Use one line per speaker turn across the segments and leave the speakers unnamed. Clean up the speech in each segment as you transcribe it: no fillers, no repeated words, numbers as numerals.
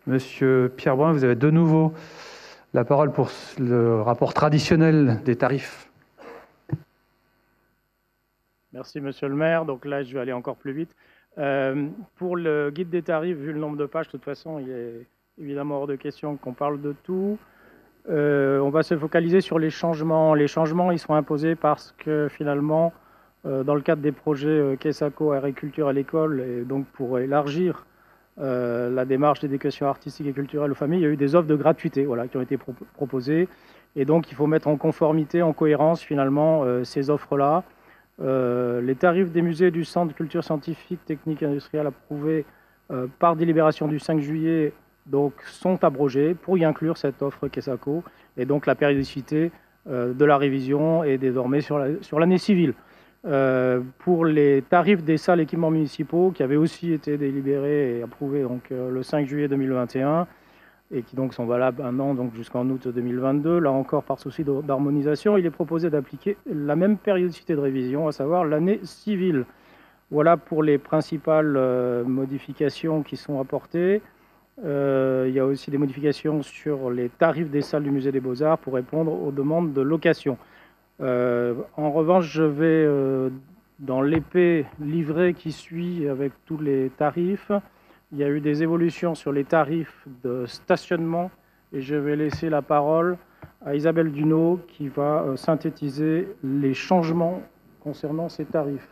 Monsieur Pierre Brun, vous avez de nouveau la parole pour le rapport traditionnel des tarifs.
Merci, monsieur le maire. Donc là, je vais aller encore plus vite. Pour le guide des tarifs, vu le nombre de pages, de toute façon, il est évidemment hors de question qu'on parle de tout. On va se focaliser sur les changements. Les changements, ils sont imposés parce que finalement, dans le cadre des projets Kessako Agriculture à l'école, et donc pour élargir la démarche d'éducation artistique et culturelle aux familles, il y a eu des offres de gratuité voilà, qui ont été proposées. Et donc, il faut mettre en conformité, en cohérence finalement ces offres-là. Les tarifs des musées du Centre de culture scientifique, technique et industrielle approuvés par délibération du 5 juillet donc, sont abrogés pour y inclure cette offre Kessako. Et donc la périodicité de la révision est désormais sur l'année civile. Pour les tarifs des salles équipements municipaux qui avaient aussi été délibérés et approuvés donc, le 5 juillet 2021 et qui donc sont valables un an donc jusqu'en août 2022. Là encore, par souci d'harmonisation, il est proposé d'appliquer la même périodicité de révision, à savoir l'année civile. Voilà pour les principales modifications qui sont apportées. Il y a aussi des modifications sur les tarifs des salles du Musée des Beaux-Arts pour répondre aux demandes de location. En revanche, je vais dans l'épée livrée qui suit avec tous les tarifs. Il y a eu des évolutions sur les tarifs de stationnement et je vais laisser la parole à Isabelle Duneau qui va synthétiser les changements concernant ces tarifs.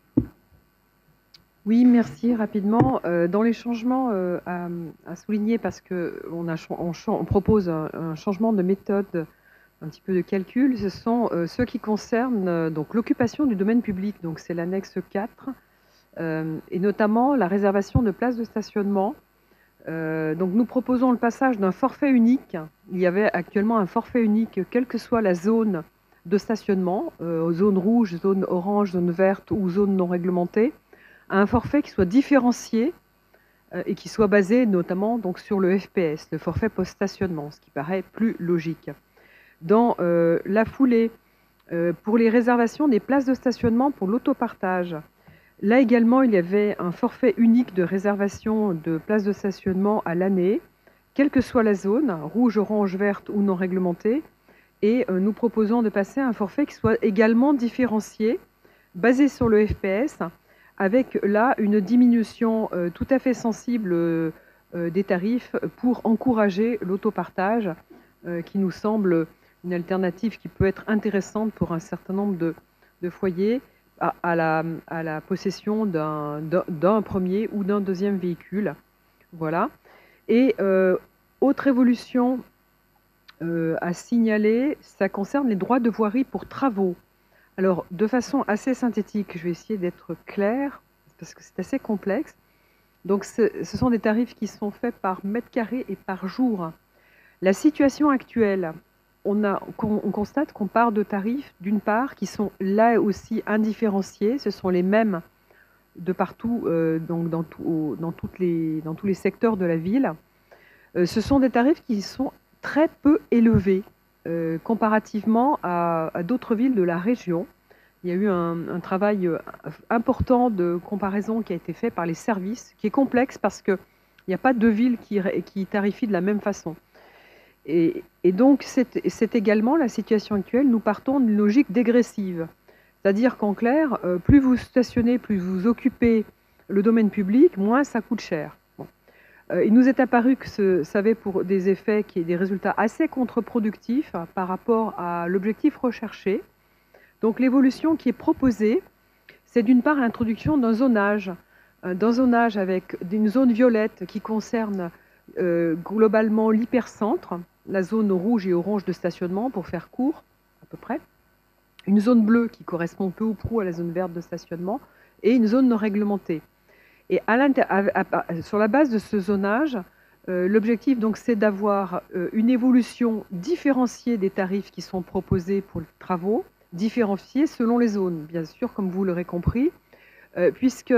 Oui, merci. Rapidement, dans les changements à souligner, parce qu'on propose un changement de méthode, un petit peu de calcul, ce sont ceux qui concernent donc l'occupation du domaine public, donc c'est l'annexe 4, et notamment la réservation de places de stationnement. Donc nous proposons le passage d'un forfait unique. Il y avait actuellement un forfait unique, quelle que soit la zone de stationnement, zone rouge, zone orange, zone verte ou zone non réglementée, à un forfait qui soit différencié et qui soit basé notamment donc, sur le FPS, le forfait post-stationnement, ce qui paraît plus logique. Dans la foulée, pour les réservations des places de stationnement pour l'autopartage, là également, il y avait un forfait unique de réservation de places de stationnement à l'année, quelle que soit la zone, rouge, orange, verte ou non réglementée, et nous proposons de passer à un forfait qui soit également différencié, basé sur le FPS, avec là une diminution tout à fait sensible des tarifs pour encourager l'autopartage, qui nous semble une alternative qui peut être intéressante pour un certain nombre de foyers à la possession d'un premier ou d'un deuxième véhicule. Voilà. Et autre évolution à signaler, ça concerne les droits de voirie pour travaux. Alors, de façon assez synthétique, je vais essayer d'être claire, parce que c'est assez complexe. Donc, ce sont des tarifs qui sont faits par mètre carré et par jour. La situation actuelle, on constate qu'on part de tarifs, d'une part, qui sont là aussi indifférenciés. Ce sont les mêmes de partout, donc dans tous les secteurs de la ville. Ce sont des tarifs qui sont très peu élevés comparativement à d'autres villes de la région. Il y a eu un travail important de comparaison qui a été fait par les services, qui est complexe parce qu'il n'y a pas deux villes qui tarifient de la même façon. Et donc, c'est également la situation actuelle. Nous partons d'une logique dégressive. C'est-à-dire qu'en clair, plus vous stationnez, plus vous occupez le domaine public, moins ça coûte cher. Bon. Il nous est apparu que ça avait pour des effets, des résultats assez contre-productifs par rapport à l'objectif recherché. Donc l'évolution qui est proposée, c'est d'une part l'introduction d'un zonage avec une zone violette qui concerne globalement l'hypercentre, la zone rouge et orange de stationnement, pour faire court, à peu près, une zone bleue qui correspond peu ou prou à la zone verte de stationnement, et une zone non réglementée. Et sur la base de ce zonage, l'objectif donc c'est d'avoir une évolution différenciée des tarifs qui sont proposés pour les travaux, différenciés selon les zones, bien sûr, comme vous l'aurez compris, puisque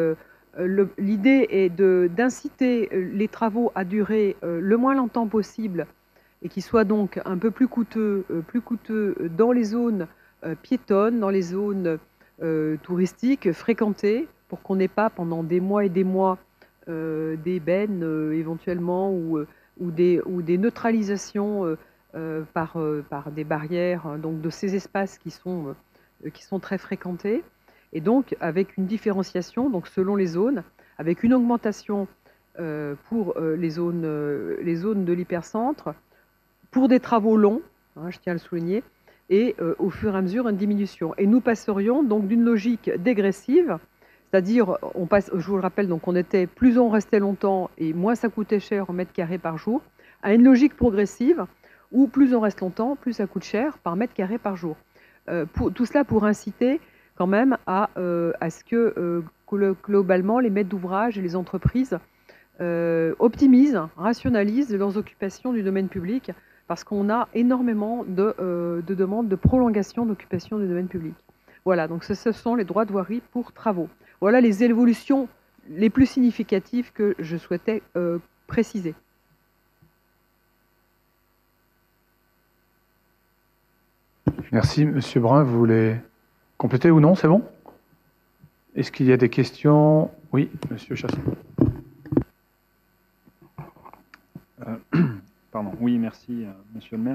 l'idée est d'inciter les travaux à durer le moins longtemps possible et qui soient donc un peu plus coûteux dans les zones piétonnes, dans les zones touristiques fréquentées, pour qu'on n'ait pas pendant des mois et des mois des bennes éventuellement ou des neutralisations par des barrières, hein, donc de ces espaces qui sont très fréquentés, et donc avec une différenciation donc selon les zones, avec une augmentation pour les zones de l'hypercentre, pour des travaux longs, hein, je tiens à le souligner, et au fur et à mesure une diminution. Et nous passerions donc d'une logique dégressive, c'est-à-dire, je vous le rappelle, donc plus on restait longtemps et moins ça coûtait cher en mètre carré par jour, à une logique progressive où plus on reste longtemps, plus ça coûte cher par mètre carré par jour. Tout cela pour inciter quand même à ce que globalement les maîtres d'ouvrage et les entreprises optimisent, rationalisent leurs occupations du domaine public, parce qu'on a énormément de demandes de prolongation d'occupation du domaine public. Voilà, donc ce sont les droits de voirie pour travaux. Voilà les évolutions les plus significatives que je souhaitais préciser.
Merci. Monsieur Brun, vous voulez compléter ou non? C'est bon? Est-ce qu'il y a des questions? Oui, Monsieur Chasson.
Pardon. Oui, merci, Monsieur le maire.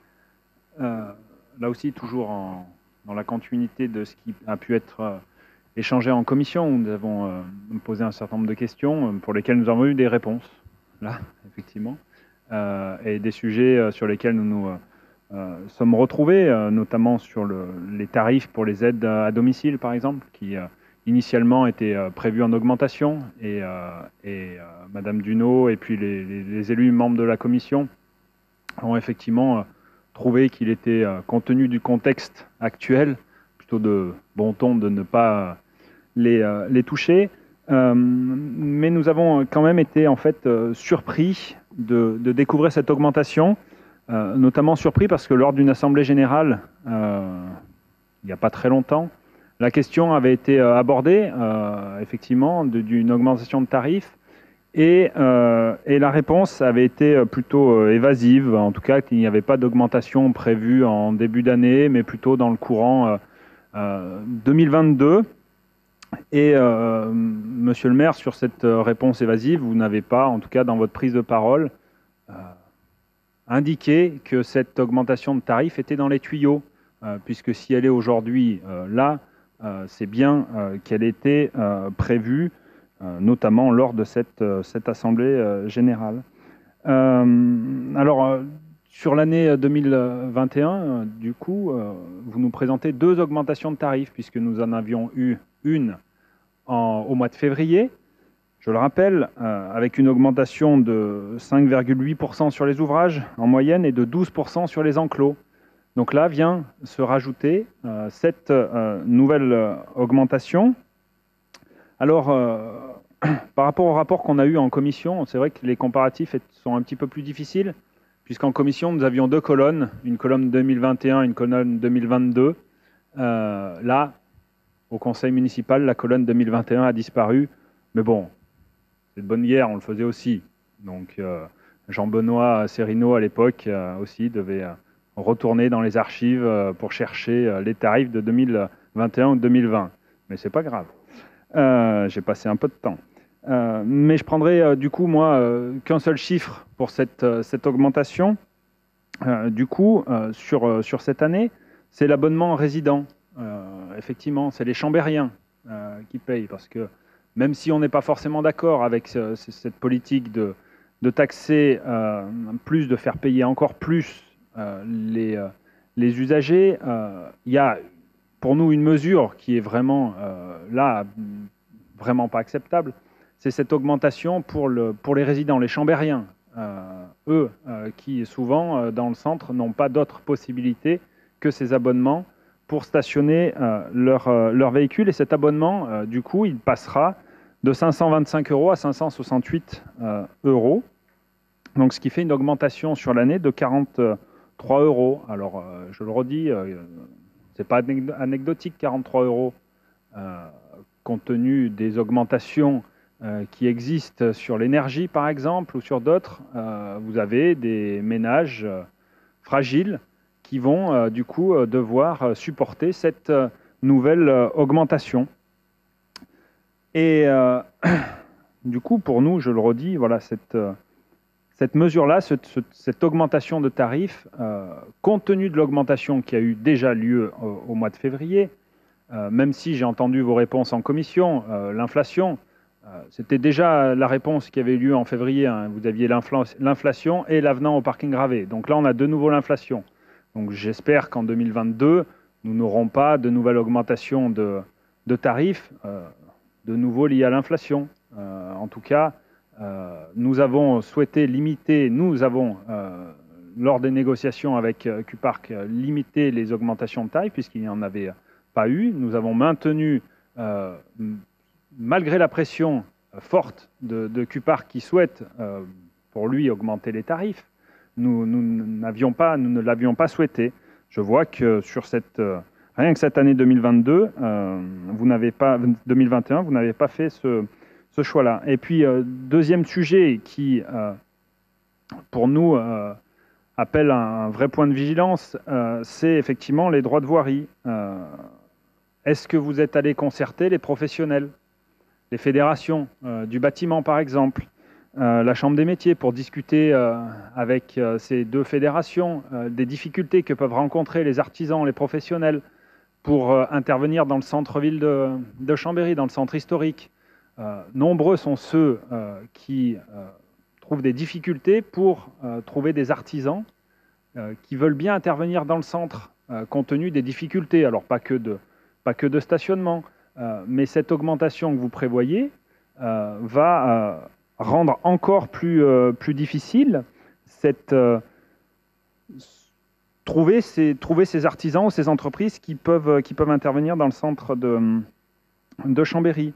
Là aussi, toujours dans la continuité de ce qui a pu être échangé en commission, où nous avons posé un certain nombre de questions pour lesquelles nous avons eu des réponses, là, effectivement, et des sujets sur lesquels nous nous sommes retrouvés, notamment sur les tarifs pour les aides à domicile, par exemple, qui initialement étaient prévus en augmentation, et Madame Duneau et puis les élus membres de la commission ont effectivement trouvé qu'il était, compte tenu du contexte actuel, plutôt de bon ton de ne pas les toucher. Mais nous avons quand même été en fait surpris de découvrir cette augmentation, notamment surpris parce que lors d'une assemblée générale, il n'y a pas très longtemps, la question avait été abordée, effectivement, d'une augmentation de tarifs, et la réponse avait été plutôt évasive, en tout cas qu'il n'y avait pas d'augmentation prévue en début d'année, mais plutôt dans le courant 2022. Et Monsieur le maire, sur cette réponse évasive, vous n'avez pas, en tout cas dans votre prise de parole, indiqué que cette augmentation de tarifs était dans les tuyaux, puisque si elle est aujourd'hui là, c'est bien qu'elle était prévue, notamment lors de cette assemblée générale. Alors, sur l'année 2021, du coup, vous nous présentez deux augmentations de tarifs, puisque nous en avions eu une au mois de février, je le rappelle, avec une augmentation de 5,8% sur les ouvrages en moyenne et de 12% sur les enclos. Donc là vient se rajouter cette nouvelle augmentation. Alors, par rapport au rapport qu'on a eu en commission, c'est vrai que les comparatifs sont un petit peu plus difficiles, puisqu'en commission, nous avions deux colonnes, une colonne 2021 et une colonne 2022. Là, au conseil municipal, la colonne 2021 a disparu, mais bon, c'est de bonne guerre, on le faisait aussi. Donc, Jean-Benoît Serino, à l'époque, aussi devait retourner dans les archives pour chercher les tarifs de 2021 ou 2020. Mais c'est pas grave. J'ai passé un peu de temps. Mais je prendrai du coup, moi, qu'un seul chiffre pour cette augmentation. Du coup, sur cette année, c'est l'abonnement résident. Effectivement, c'est les chambériens qui payent, parce que même si on n'est pas forcément d'accord avec cette politique de taxer plus, de faire payer encore plus les usagers, il y a pour nous une mesure qui est vraiment là, vraiment pas acceptable, c'est cette augmentation pour les résidents, les chambériens. Eux, qui souvent, dans le centre, n'ont pas d'autre possibilité que ces abonnements pour stationner leur véhicule. Et cet abonnement, du coup, il passera de 525 € à 568 €. Donc, ce qui fait une augmentation sur l'année de 43 €. Alors, je le redis, c'est pas anecdotique, 43 €, compte tenu des augmentations qui existent sur l'énergie, par exemple, ou sur d'autres. Vous avez des ménages fragiles qui vont, du coup, devoir supporter cette nouvelle augmentation. Et du coup, pour nous, je le redis, voilà, cette mesure-là, cette augmentation de tarifs, compte tenu de l'augmentation qui a eu déjà lieu au mois de février, même si j'ai entendu vos réponses en commission, l'inflation, c'était déjà la réponse qui avait lieu en février. Hein. Vous aviez l'inflation et l'avenant au parking gravé. Donc là, on a de nouveau l'inflation. Donc j'espère qu'en 2022, nous n'aurons pas de nouvelles augmentations de tarifs, de nouveau liées à l'inflation. En tout cas, nous avons souhaité limiter, lors des négociations avec Q-Park, limiter les augmentations de tarifs puisqu'il n'y en avait pas eu. Nous avons maintenu, malgré la pression forte de Q-Park qui souhaite, pour lui, augmenter les tarifs, nous ne l'avions pas souhaité. Je vois que sur rien que cette année 2022, 2021, vous n'avez pas fait ce choix-là. Et puis, deuxième sujet qui, pour nous, appelle un vrai point de vigilance, c'est effectivement les droits de voirie. Est-ce que vous êtes allé concerter les professionnels, les fédérations du bâtiment, par exemple, la Chambre des métiers, pour discuter avec ces deux fédérations des difficultés que peuvent rencontrer les artisans, les professionnels, pour intervenir dans le centre-ville de Chambéry, dans le centre historique. Nombreux sont ceux qui trouvent des difficultés pour trouver des artisans qui veulent bien intervenir dans le centre, compte tenu des difficultés. Alors, pas que de stationnement, mais cette augmentation que vous prévoyez va rendre encore plus difficile trouver ces artisans ou ces entreprises qui peuvent intervenir dans le centre de Chambéry.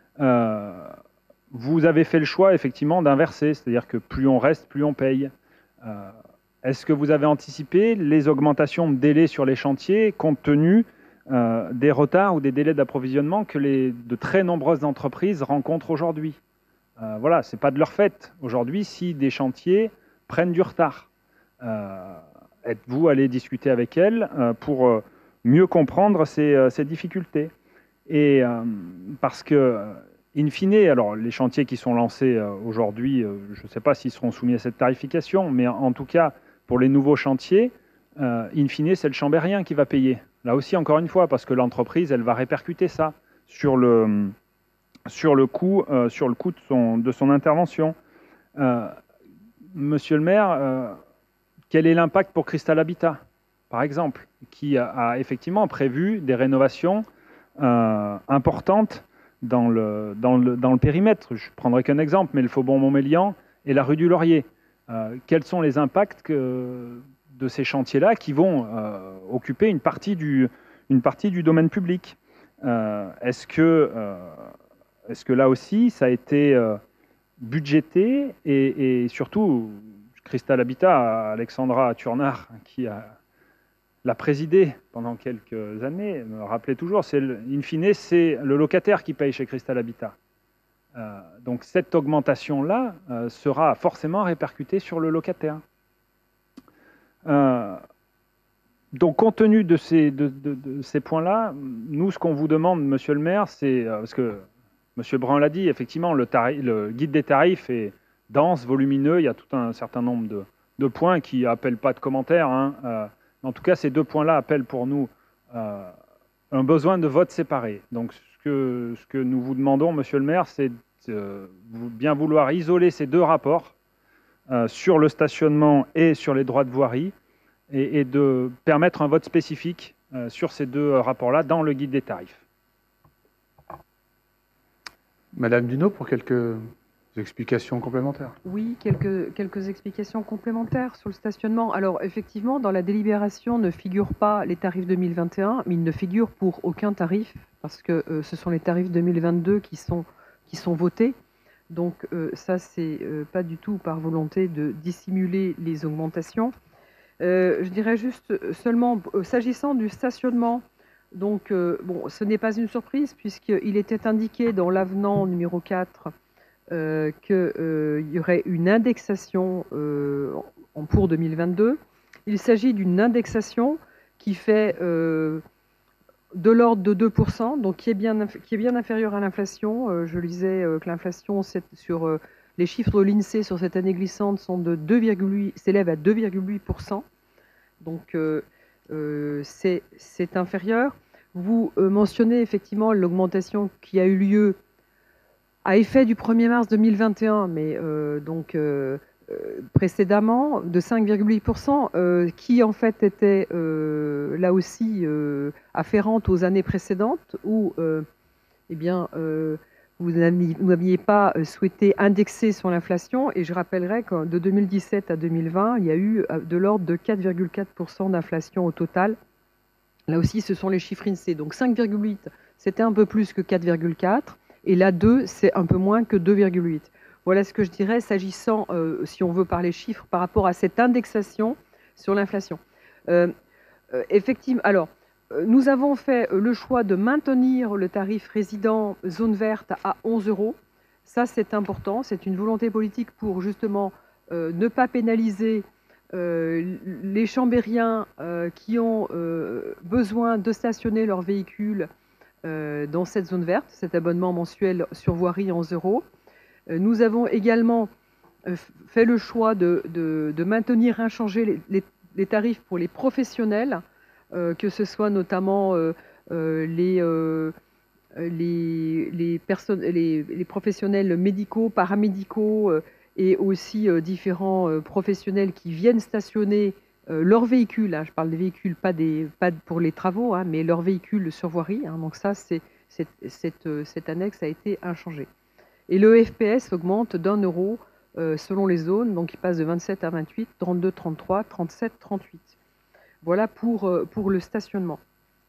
Vous avez fait le choix effectivement d'inverser, c'est-à-dire que plus on reste, plus on paye. Est-ce que vous avez anticipé les augmentations de délais sur les chantiers compte tenu des retards ou des délais d'approvisionnement que de très nombreuses entreprises rencontrent aujourd'hui? Voilà, c'est pas de leur fait aujourd'hui si des chantiers prennent du retard. Êtes-vous allé discuter avec elles pour mieux comprendre ces difficultés? Et parce que, in fine, alors les chantiers qui sont lancés aujourd'hui, je ne sais pas s'ils seront soumis à cette tarification, mais en tout cas, pour les nouveaux chantiers, in fine, c'est le chambérien qui va payer. Là aussi, encore une fois, parce que l'entreprise, elle va répercuter ça sur le coût de son intervention. Monsieur le maire, quel est l'impact pour Cristal Habitat, par exemple, qui a effectivement prévu des rénovations importantes dans le périmètre? Je ne prendrai qu'un exemple, mais le Faubourg Montmélian et la rue du Laurier. Quels sont les impacts de ces chantiers-là qui vont occuper une partie du domaine public? Est-ce que là aussi, ça a été budgété et surtout, Cristal Habitat, Alexandra Turnard, qui l'a présidé pendant quelques années, me rappelait toujours, in fine, c'est le locataire qui paye chez Cristal Habitat. Donc cette augmentation-là sera forcément répercutée sur le locataire. Donc compte tenu de ces points-là, nous, ce qu'on vous demande, monsieur le maire, c'est, parce que monsieur Brun l'a dit, effectivement, le guide des tarifs est dense, volumineux, il y a tout un certain nombre de points qui n'appellent pas de commentaires. Hein. En tout cas, ces deux points-là appellent pour nous un besoin de vote séparé. Donc ce que nous vous demandons, monsieur le maire, c'est de bien vouloir isoler ces deux rapports sur le stationnement et sur les droits de voirie et de permettre un vote spécifique sur ces deux rapports-là dans le guide des tarifs.
Madame Duno, pour quelques explications complémentaires.
Oui, quelques explications complémentaires sur le stationnement. Alors, effectivement, dans la délibération ne figurent pas les tarifs 2021, mais ils ne figurent pour aucun tarif, parce que ce sont les tarifs 2022 qui sont votés. Donc, ça, c'est pas du tout par volonté de dissimuler les augmentations. Je dirais juste seulement, s'agissant du stationnement, donc, bon, ce n'est pas une surprise, puisqu'il était indiqué dans l'avenant numéro 4 qu'il y aurait une indexation pour 2022. Il s'agit d'une indexation qui fait de l'ordre de 2%, donc qui est bien inférieur à l'inflation. Je lisais que l'inflation sur les chiffres de l'INSEE sur cette année glissante sont s'élèvent à 2,8%. Donc c'est inférieur. Vous mentionnez effectivement l'augmentation qui a eu lieu à effet du 1er mars 2021, mais précédemment, de 5,8%, qui en fait était là aussi afférente aux années précédentes, où vous n'aviez pas souhaité indexer sur l'inflation. Et je rappellerai que de 2017 à 2020, il y a eu de l'ordre de 4,4% d'inflation au total. Là aussi, ce sont les chiffres INSEE. Donc 5,8, c'était un peu plus que 4,4. Et là, 2, c'est un peu moins que 2,8. Voilà ce que je dirais s'agissant, si on veut parler chiffres, par rapport à cette indexation sur l'inflation. Effectivement, alors, nous avons fait le choix de maintenir le tarif résident zone verte à 11 €. Ça, c'est important. C'est une volonté politique pour justement ne pas pénaliser les Chambériens qui ont besoin de stationner leur véhicule dans cette zone verte, cet abonnement mensuel sur voirie à 11 €. Nous avons également fait le choix de maintenir inchangés les tarifs pour les professionnels, que ce soit notamment les professionnels médicaux, paramédicaux et aussi différents professionnels qui viennent stationner leurs véhicules. Hein, je parle des véhicules, pas pour les travaux, hein, mais leurs véhicules sur voirie. Hein, donc ça, cette annexe a été inchangée. Et le FPS augmente d'1 € selon les zones, donc il passe de 27 à 28, 32, 33, 37, 38. Voilà pour le stationnement.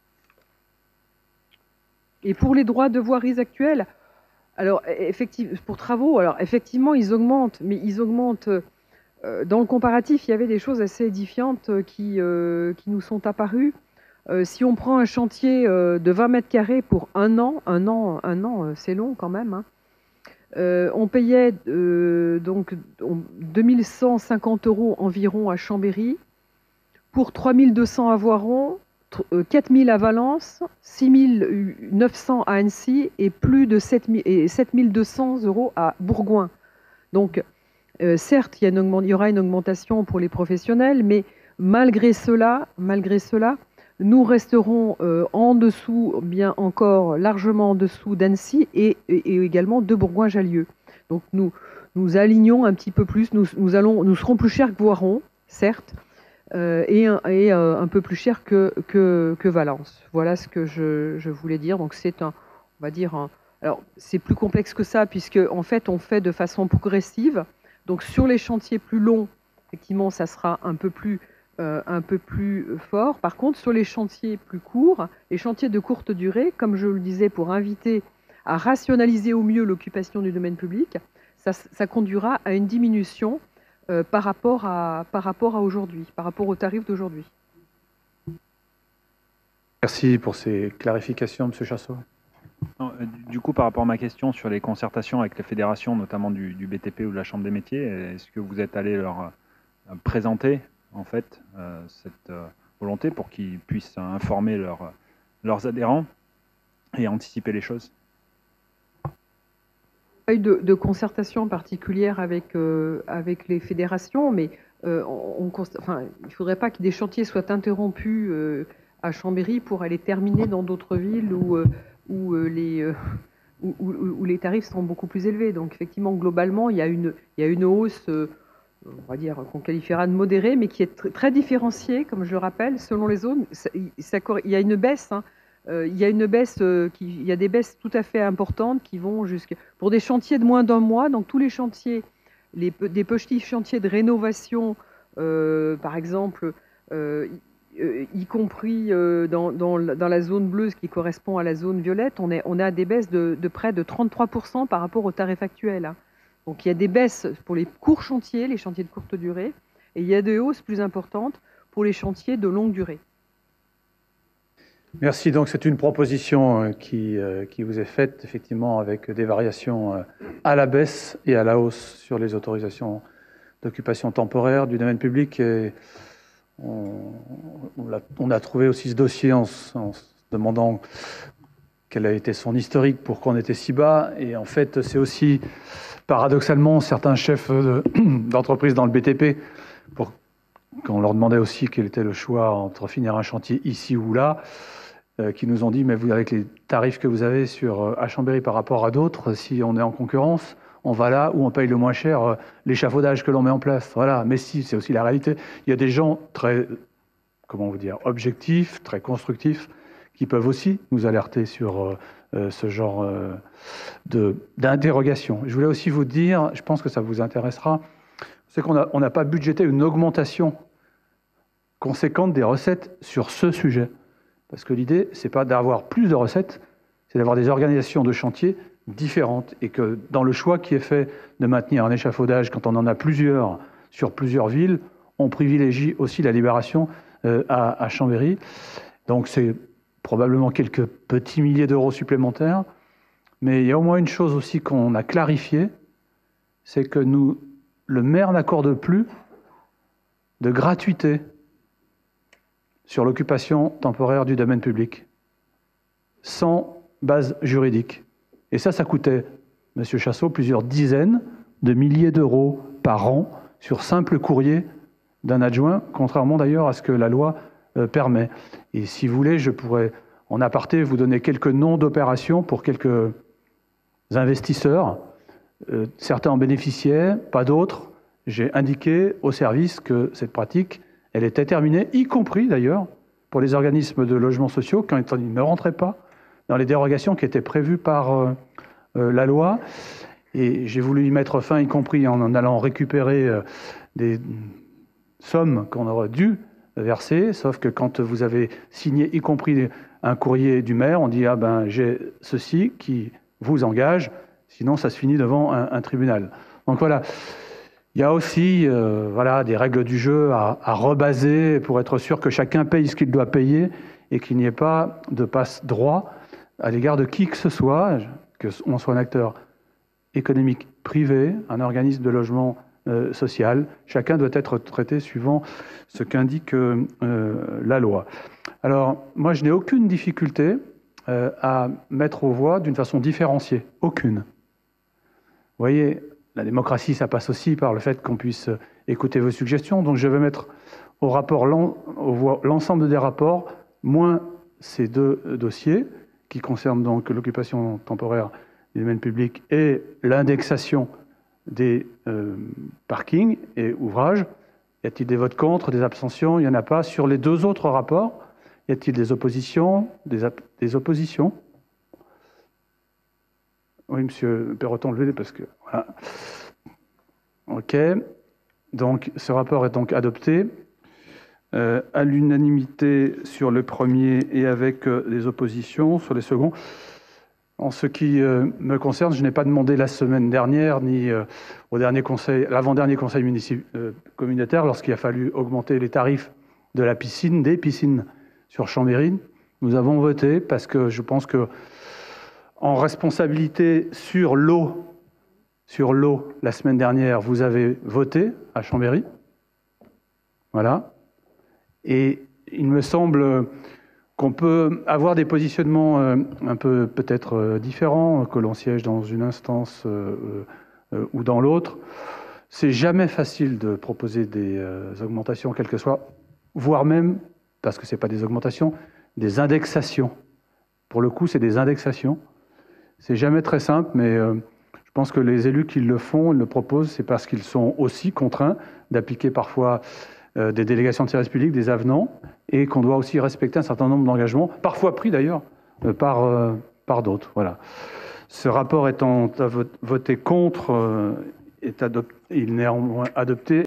Et pour les droits de voiries actuels, alors effectivement, pour travaux, alors effectivement ils augmentent, mais ils augmentent. Dans le comparatif, il y avait des choses assez édifiantes qui nous sont apparues. Si on prend un chantier de 20 mètres carrés pour un an, c'est long quand même. Hein. On payait donc 2150 € environ à Chambéry, pour 3200 à Voiron, 4000 à Valence, 6900 à Annecy et plus de 7200 € à Bourgoin. Donc, certes, il y aura une augmentation pour les professionnels, mais malgré cela, nous resterons en dessous, bien encore largement en dessous d'Annecy et également de Bourgoin-Jallieu. Donc nous alignons un petit peu plus, nous serons plus chers que Voiron, certes, et un peu plus cher que Valence. Voilà ce que je voulais dire. Donc c'est on va dire, alors c'est plus complexe que ça, puisque en fait on fait de façon progressive. Donc sur les chantiers plus longs, effectivement, ça sera un peu plus fort. Par contre, sur les chantiers plus courts, les chantiers de courte durée, comme je le disais, pour inviter à rationaliser au mieux l'occupation du domaine public, ça conduira à une diminution par rapport à aujourd'hui, par rapport aux tarifs d'aujourd'hui.
Merci pour ces clarifications, M. Chassot.
Non, du coup, par rapport à ma question sur les concertations avec les fédérations, notamment du BTP ou de la Chambre des métiers, est-ce que vous êtes allé leur présenter en fait cette volonté pour qu'ils puissent informer leurs adhérents et anticiper les choses?
Il n'y a pas eu de concertation particulière avec les fédérations, mais il ne faudrait pas que des chantiers soient interrompus à Chambéry pour aller terminer dans d'autres villes où les tarifs sont beaucoup plus élevés. Donc effectivement, globalement, il y a une hausse, on va dire, qu'on qualifiera de modérée, mais qui est très différenciée, comme je le rappelle, selon les zones. Il y a une baisse. Hein. Il y a des baisses tout à fait importantes qui vont pour des chantiers de moins d'un mois. Donc tous les chantiers, des petits chantiers de rénovation, par exemple, y compris dans la zone bleue, ce qui correspond à la zone violette, on a des baisses de près de 33% par rapport au tarif actuel. Hein. Donc il y a des baisses pour les courts chantiers, les chantiers de courte durée, et il y a des hausses plus importantes pour les chantiers de longue durée.
Merci. Donc c'est une proposition qui vous est faite effectivement avec des variations à la baisse et à la hausse sur les autorisations d'occupation temporaire du domaine public. Et on a trouvé aussi ce dossier en demandant quel a été son historique, pourquoi on était si bas. Et en fait, c'est aussi, paradoxalement, certains chefs d'entreprise dans le BTP, quand on leur demandait aussi quel était le choix entre finir un chantier ici ou là, qui nous ont dit, mais vous, avec les tarifs que vous avez à Chambéry par rapport à d'autres, si on est en concurrence, on va là où on paye le moins cher l'échafaudage que l'on met en place. Voilà. Mais si, c'est aussi la réalité. Il y a des gens très, comment vous dire, objectifs, très constructifs, qui peuvent aussi nous alerter sur ce genre d'interrogation. Je voulais aussi vous dire, je pense que ça vous intéressera, c'est qu'on n'a pas budgété une augmentation conséquente des recettes sur ce sujet. Parce que l'idée, ce n'est pas d'avoir plus de recettes, c'est d'avoir des organisations de chantier différentes. Et que dans le choix qui est fait de maintenir un échafaudage, quand on en a plusieurs sur plusieurs villes, on privilégie aussi la libération à Chambéry. Donc c'est probablement quelques petits milliers d'euros supplémentaires. Mais il y a au moins une chose aussi qu'on a clarifiée, c'est que le maire n'accorde plus de gratuité sur l'occupation temporaire du domaine public, sans base juridique. Et ça coûtait, Monsieur Chassot, plusieurs dizaines de milliers d'euros par an sur simple courrier d'un adjoint, contrairement d'ailleurs à ce que la loi permet. Et si vous voulez, je pourrais en aparté vous donner quelques noms d'opérations pour quelques investisseurs. Certains en bénéficiaient, pas d'autres. J'ai indiqué au service que cette pratique, elle était terminée, y compris d'ailleurs pour les organismes de logements sociaux, quand ils ne rentraient pas dans les dérogations qui étaient prévues par la loi. Et j'ai voulu y mettre fin, y compris en allant récupérer des sommes qu'on aurait dû verser, sauf que quand vous avez signé, y compris un courrier du maire, on dit « Ah ben, j'ai ceci qui vous engage », sinon ça se finit devant un tribunal. Donc voilà. Il y a aussi des règles du jeu à rebaser pour être sûr que chacun paye ce qu'il doit payer et qu'il n'y ait pas de passe-droit à l'égard de qui que ce soit, qu'on soit un acteur économique privé, un organisme de logement social. Chacun doit être traité suivant ce qu'indique la loi. Alors, moi, je n'ai aucune difficulté à mettre aux voix d'une façon différenciée. Aucune. Vous voyez, la démocratie, ça passe aussi par le fait qu'on puisse écouter vos suggestions. Donc je vais mettre au rapport l'ensemble des rapports, moins ces deux dossiers, qui concernent donc l'occupation temporaire du domaine public et l'indexation des parkings et ouvrages. Y a-t-il des votes contre, des abstentions? Il n'y en a pas. Sur les deux autres rapports, y a-t-il des oppositions, des oppositions? Oui, monsieur Perroton, levez parce que... Voilà. OK. Donc, ce rapport est donc adopté à l'unanimité sur le premier et avec des oppositions sur les seconds. En ce qui me concerne, je n'ai pas demandé la semaine dernière ni au l'avant-dernier conseil communautaire, lorsqu'il a fallu augmenter les tarifs de la piscine, des piscines sur Chambéry. Nous avons voté parce que je pense que en responsabilité sur l'eau, la semaine dernière, vous avez voté à Chambéry. Voilà. Et il me semble qu'on peut avoir des positionnements un peu peut-être différents, que l'on siège dans une instance ou dans l'autre. C'est jamais facile de proposer des augmentations, quelles que soient, voire même, parce que ce n'est pas des augmentations, des indexations. Pour le coup, c'est des indexations. C'est jamais très simple, mais je pense que les élus qui le font, ils le proposent, c'est parce qu'ils sont aussi contraints d'appliquer parfois des délégations de service public, des avenants, et qu'on doit aussi respecter un certain nombre d'engagements, parfois pris d'ailleurs par d'autres. Voilà. Ce rapport étant voté contre, il est néanmoins adopté.